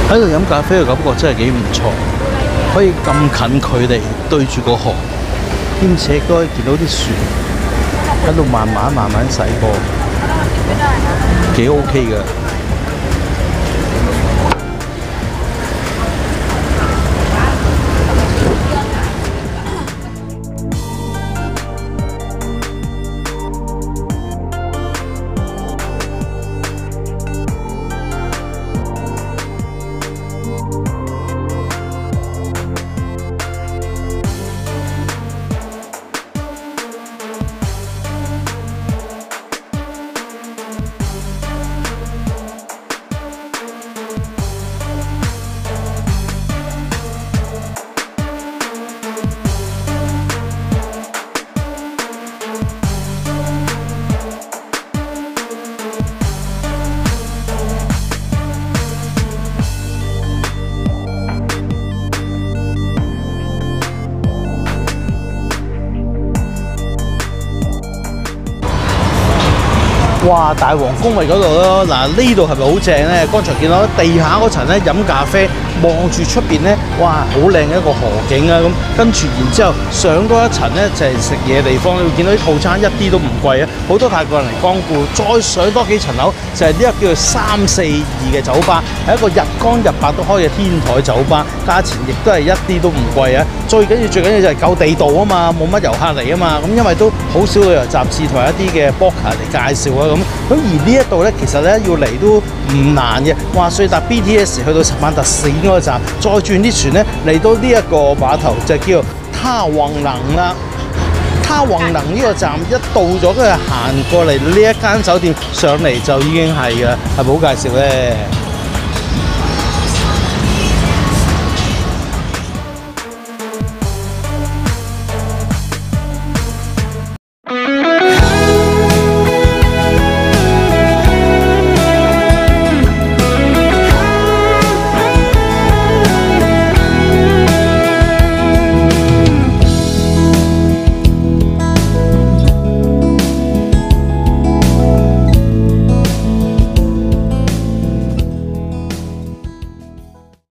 喺度飲咖啡嘅感覺真係幾唔錯，可以咁近距離對住個河，兼且都可以見到啲船喺度慢慢駛過，幾 OK 嘅。哇！大皇宮咪嗰度咯，嗱呢度係咪好正咧？剛才見到地下嗰層咧飲咖啡，望住出邊咧，哇！好靚嘅一個河景啊！咁跟住然之後上多一層咧就係食嘢地方，你會見到啲套餐一啲都唔貴啊！好多泰國人嚟光顧，再上多幾層樓就係呢個叫做342嘅酒吧，係一個日光日白都開嘅天台酒吧，價錢亦都係一啲都唔貴啊！最緊要就係夠地道啊嘛，冇乜遊客嚟啊嘛，咁因為都好少旅遊雜誌同一啲嘅 blogger 嚟介紹啊咁而呢一度咧，其實咧要嚟都唔難嘅，話說搭 BTS 去到十萬特市嗰個站，再轉啲船咧嚟到呢一個碼頭就叫他旺能啦。他旺能呢個站一到咗，跟住行過嚟呢一間酒店上嚟就已經係嘅，係咪好介紹咧？